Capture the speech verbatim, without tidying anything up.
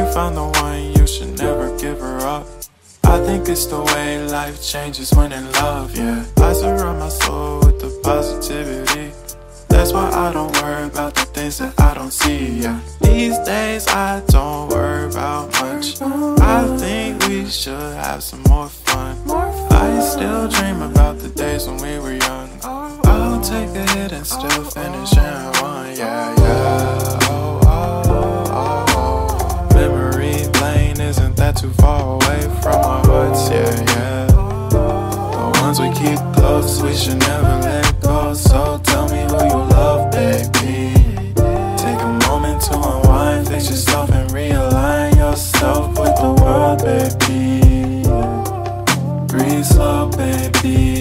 found the one, you should never give her up. I think it's the way life changes when in love, yeah. I surround my soul with the positivity. That's why I don't worry about the things that I don't see, yeah. These days I don't worry about much. I think we should have some more fun. I still dream about the days when we were young. I'll take a hit and still finish in one, yeah, yeah. Oh, oh, oh, oh. Memory lane, isn't that too far away from our hearts, yeah, yeah. The ones we keep close, we should never let go. So tell me who you love, baby. Take a moment to unwind, fix yourself and realign yourself with the world, baby. Breathe slow, baby.